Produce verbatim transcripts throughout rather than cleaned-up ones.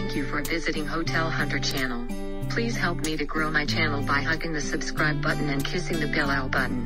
Thank you for visiting Hotel Hunter channel. Please help me to grow my channel by hugging the subscribe button and kissing the bell button.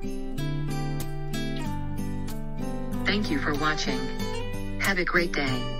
Thank you for watching. Have a great day.